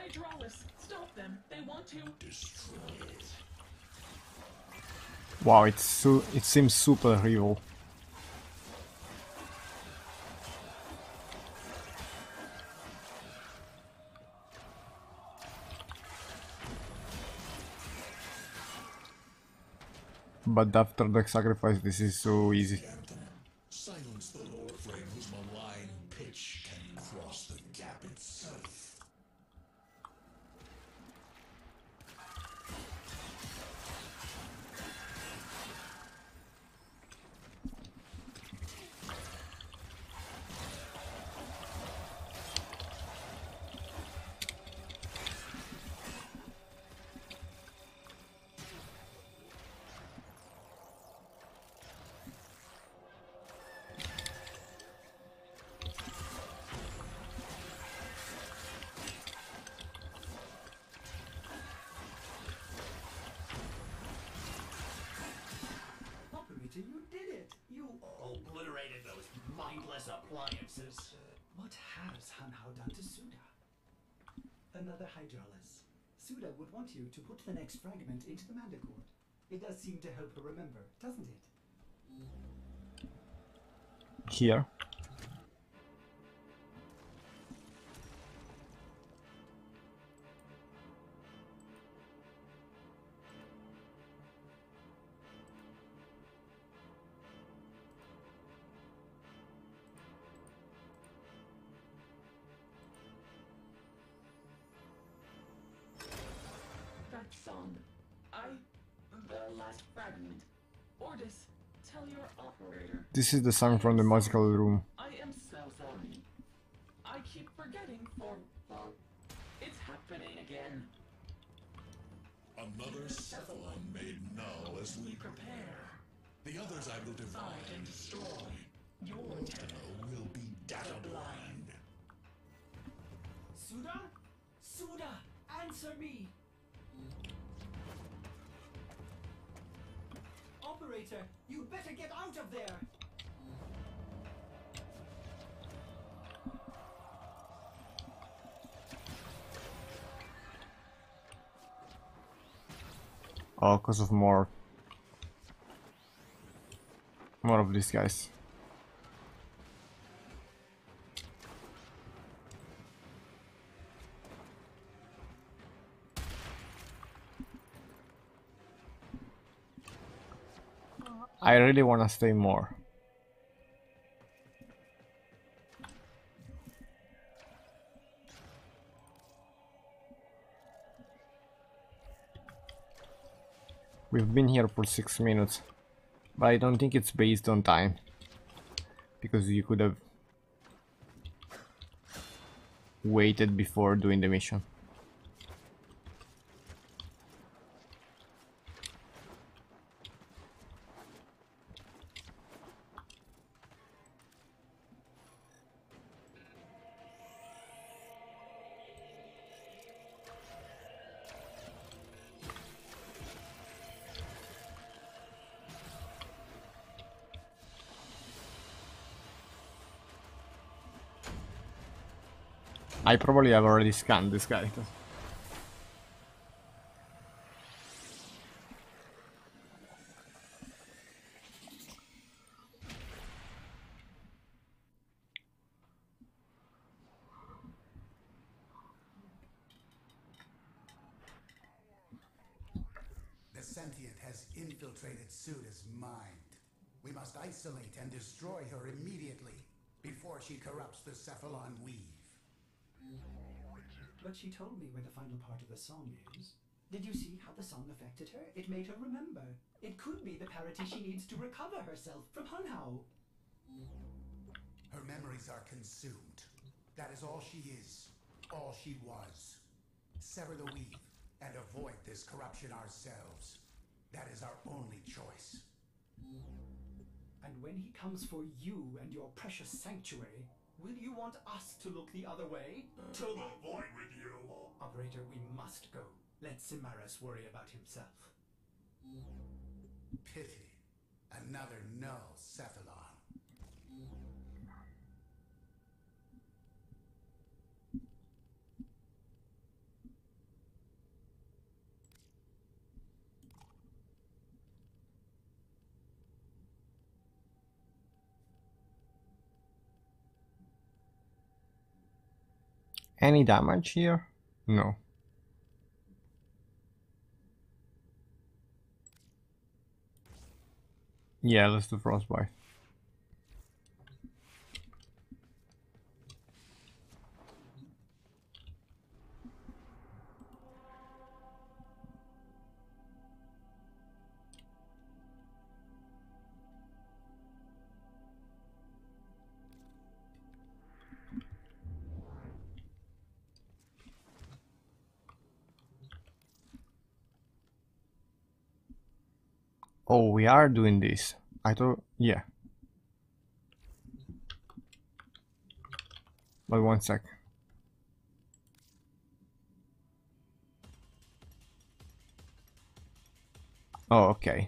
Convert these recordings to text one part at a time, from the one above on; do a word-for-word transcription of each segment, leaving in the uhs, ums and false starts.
Hydraulis, stop them. They want to destroy it. Wow, it's su it seems super evil. But after the sacrifice, this is so easy. Captain, silence the Lord Flame whose malign pitch can cross the gap itself. You did it! You obliterated those mindless appliances. What has Hanhao done to Suda? Another Hydraulis. Suda would want you to put the next fragment into the Mandicord. It does seem to help her remember, doesn't it? Here. That song. I... the last fragment. Ordis, tell your operator. This is the song from the musical room. I am so sorry. I keep forgetting for... for... It's happening again. Another Cephalon made null as we prepare. The others I will divide and destroy. Your Tenno will be data blind. Suda? Suda! Answer me! Operator, you better get out of there! Oh, because of more. More of these guys. I really want to stay more. We've been here for six minutes, but I don't think it's based on time, because you could have waited before doing the mission. I probably have already scanned this guy. The sentient has infiltrated Suda's mind. We must isolate and destroy her immediately before she corrupts the Cephalon weave. But she told me where the final part of the song is. Did you see how the song affected her? It made her remember. It could be the parity she needs to recover herself from Hanhao. Her memories are consumed. That is all she is. All she was. Sever the weave and avoid this corruption ourselves. That is our only choice. And when he comes for you and your precious sanctuary, will you want us to look the other way? To the void with you! Operator, we must go. Let Cimaras worry about himself. Pity. Another null Cephalon. Any damage here? No. Yeah, let's do frostbite. Oh, we are doing this. I thought, yeah. But one sec. Oh, okay.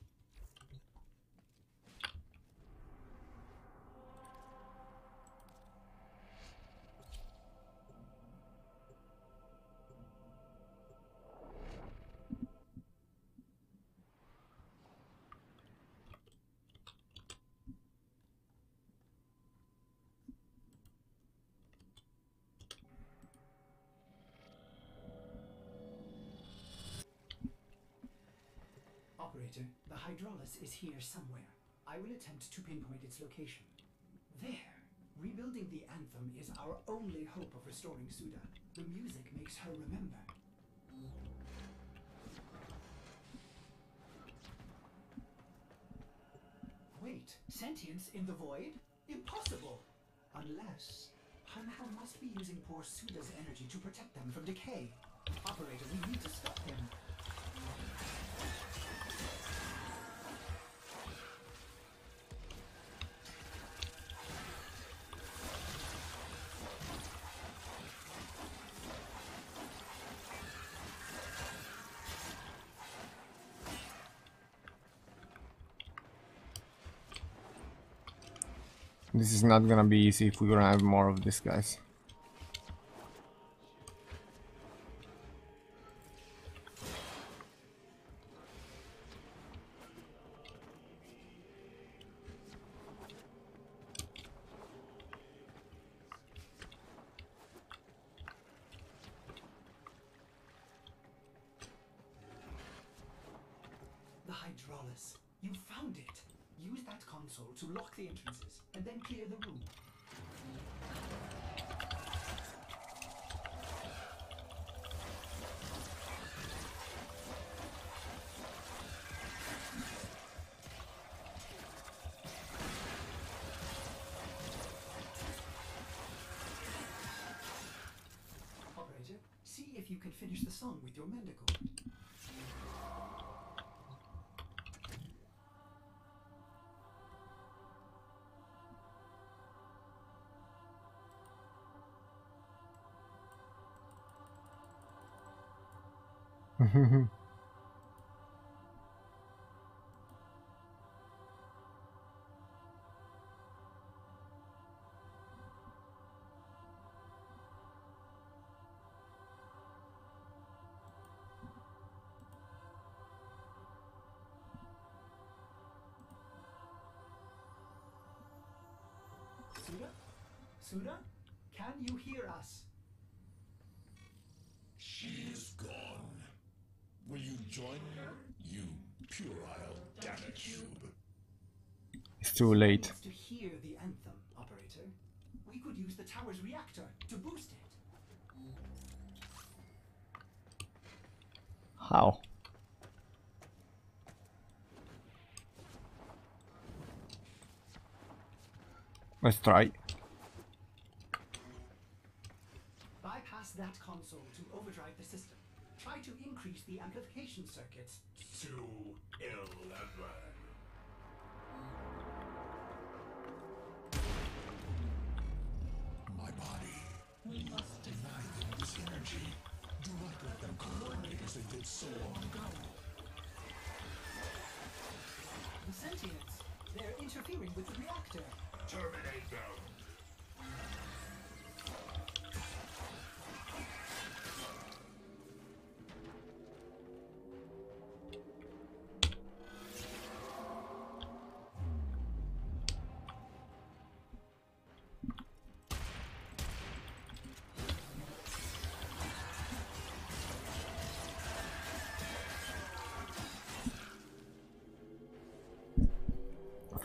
Operator, the Hydraulis is here somewhere. I will attempt to pinpoint its location. There! Rebuilding the Anthem is our only hope of restoring Suda. The music makes her remember. Wait, sentience in the void? Impossible! Unless... Hanhao must be using poor Suda's energy to protect them from decay. Operator, we need to stop him. This is not gonna be easy if we're gonna have more of these guys. The Hydraulis. You found it. Use that console to lock the entrances, and then clear the room. Operator, see if you can finish the song with your Mendicord. Suda? Suda? Can you hear us? She is gone. Will you join her, you puerile Danitube? It's too late. Needs to hear the anthem, operator. We could use the tower's reactor to boost it. How? Let's try. Bypass that console to overdrive the system. Try to increase the amplification circuits. To eleven. My body. We must deny them this energy. Do not let them coordinate as they did so long ago. The sentients. They're interfering with the reactor. Terminate them.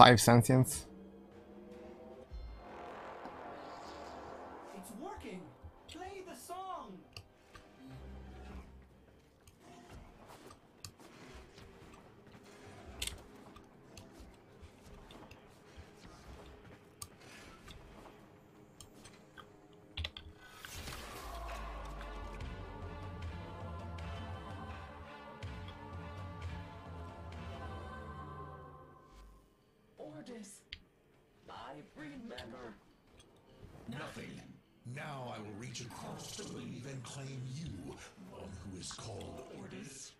five sentience. It's working! Play the song! Ordis, I remember. Nothing. Now I will reach across the weave and claim you, one who is called Ordis.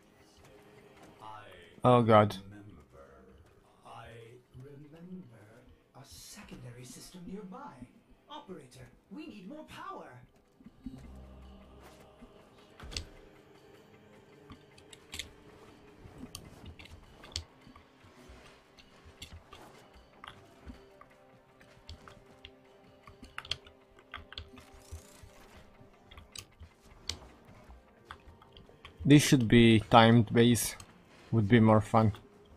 I Oh god. remember. I remember a secondary system nearby. Operator, we need more power. This should be timed base. Would be more fun.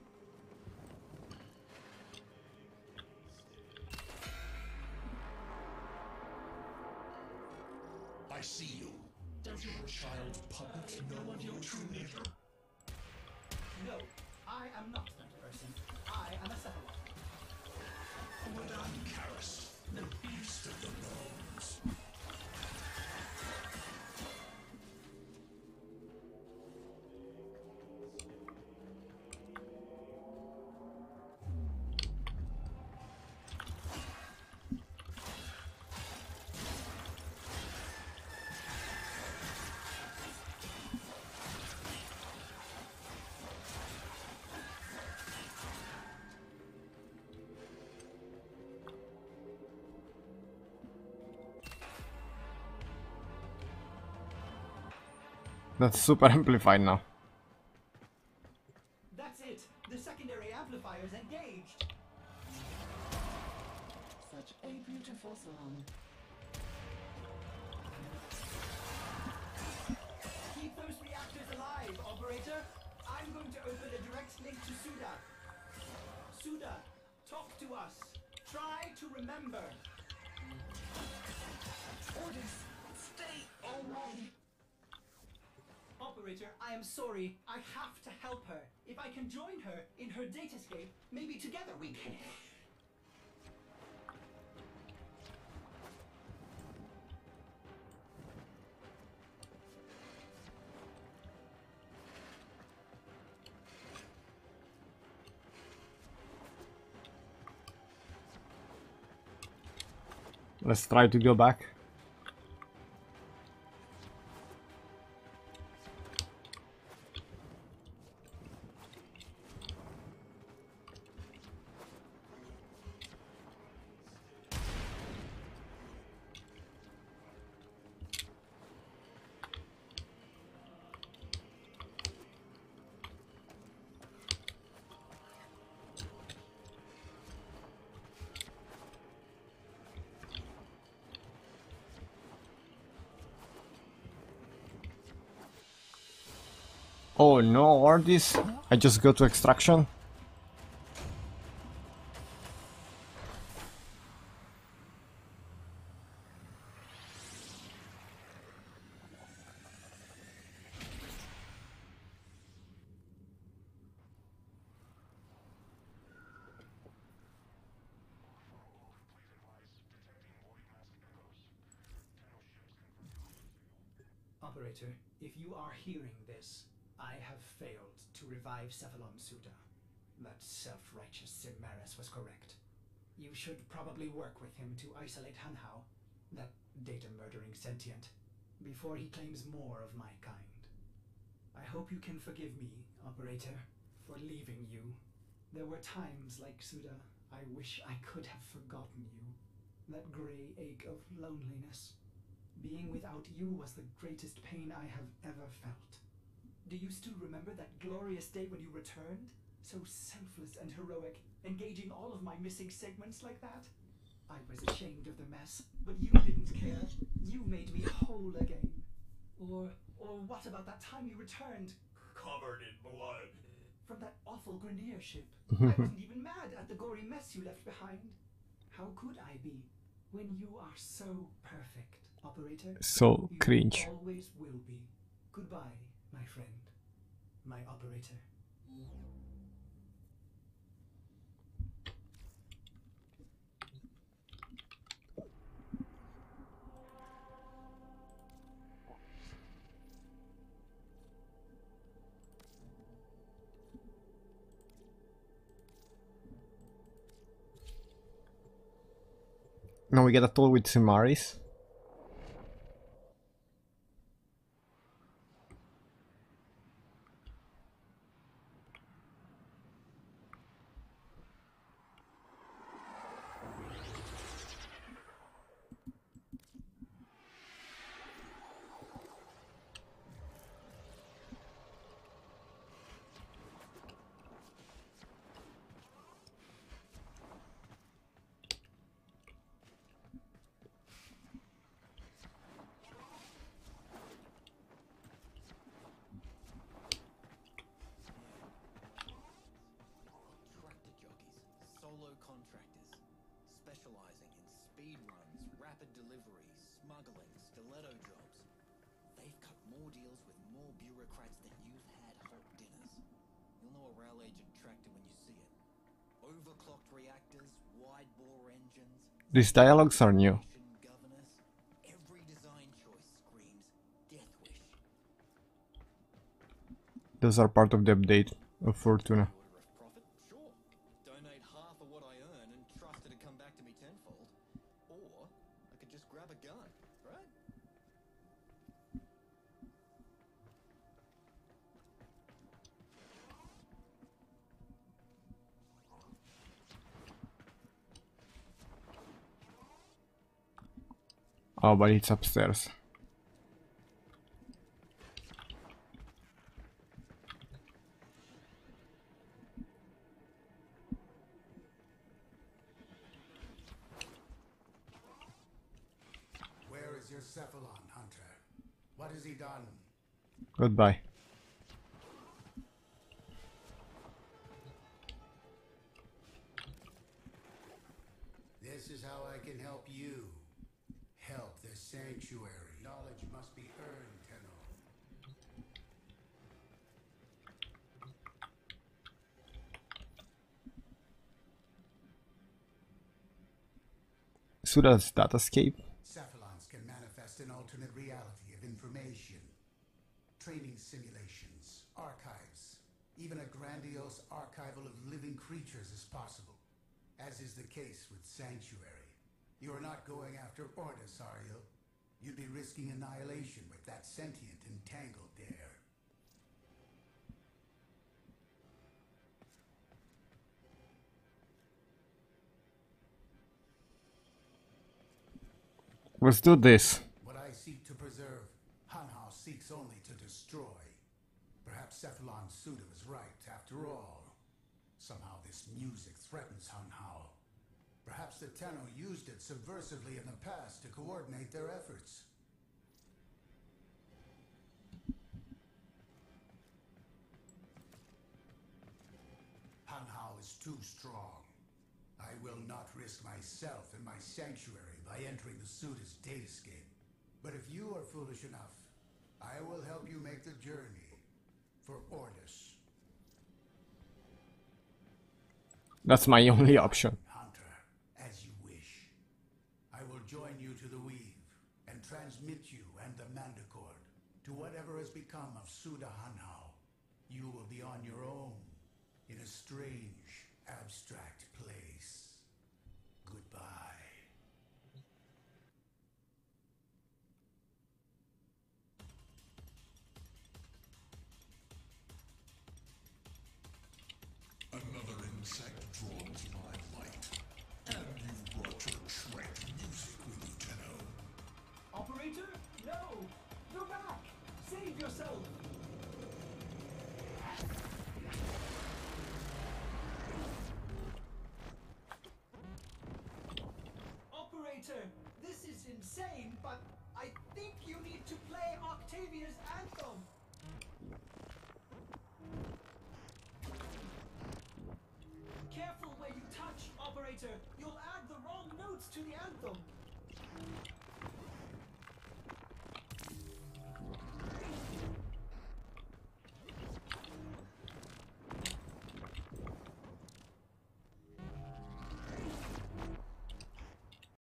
I see you. Does your child puppet know of your true nature? No, I am not that person. I am a Cephalon. Madame Karis, the beast of the gnomes. That's super amplified now. That's it. The secondary amplifier's engaged. Such a beautiful song. Keep those reactors alive, operator. I'm going to open a direct link to Suda. Suda, talk to us. Try to remember. Ordis, stay away. Operator, I am sorry. I have to help her. If I can join her in her datascape, maybe together we can. Let's try to go back. Oh no, Ordis. I just go to extraction. Operator, if you are hearing this, I have failed to revive Cephalon Suda. That self-righteous Cimaris was correct. You should probably work with him to isolate Hanhao, that data-murdering sentient, before he claims more of my kind. I hope you can forgive me, Operator, for leaving you. There were times, like Suda, I wish I could have forgotten you. That grey ache of loneliness. Being without you was the greatest pain I have ever felt. Do you still remember that glorious day when you returned? So selfless and heroic, engaging all of my missing segments like that? I was ashamed of the mess, but you didn't care. You made me whole again. Or, or what about that time you returned? Covered in blood. from that awful Grenier ship. I wasn't even mad at the gory mess you left behind. How could I be when you are so perfect, operator? So You cringe. always will be. Goodbye, my friend, my operator. Now we get a talk with Simaris. Tractor jockeys, solo contractors, specializing in speed runs, rapid deliveries, smuggling, stiletto jobs. They've cut more deals with more bureaucrats than you've had hot dinners. You'll know a rail agent tractor when you see it. Overclocked reactors, wide-bore engines. These dialogues are new. Governors. Every design choice screams Death Wish. Those are part of the update of Fortuna. Order of profit? Sure. Donate half of what I earn and trust it to come back to me tenfold. Or I could just grab a gun, right? Oh, but it's upstairs. Where is your Cephalon, Hunter? What has he done? Goodbye. This is how I can help you. Help the Sanctuary. Knowledge must be earned, Tenno. Suda's datascape. Cephalons can manifest an alternate reality of information. Training simulations, archives, even a grandiose archival of living creatures is possible, as is the case with Sanctuary. You are not going after Ordis, are you? You'd be risking annihilation with that sentient entangled there. Let's do this. What I seek to preserve, Hanhao seeks only to destroy. Perhaps Cephalon Suda was right, after all. Somehow this music threatens Hanhao. Perhaps the Tenno used it subversively in the past to coordinate their efforts. Hanhao is too strong. I will not risk myself and my sanctuary by entering the Suda's datascape. But if you are foolish enough, I will help you make the journey for Ordis. That's my only option. Hunter, as you wish. I will join you to the Weave and transmit you and the Manticore to whatever has become of Suda Hanhao. You will be on your own in a strange, abstract place. Goodbye. Another insect drawn to my light. And you brought your trank music with you, Tenno. Operator? No! Go back! Save yourself! Operator, this is insane, but I think you need to play Octavia's anthem. narrator, you'll add the wrong notes to the anthem.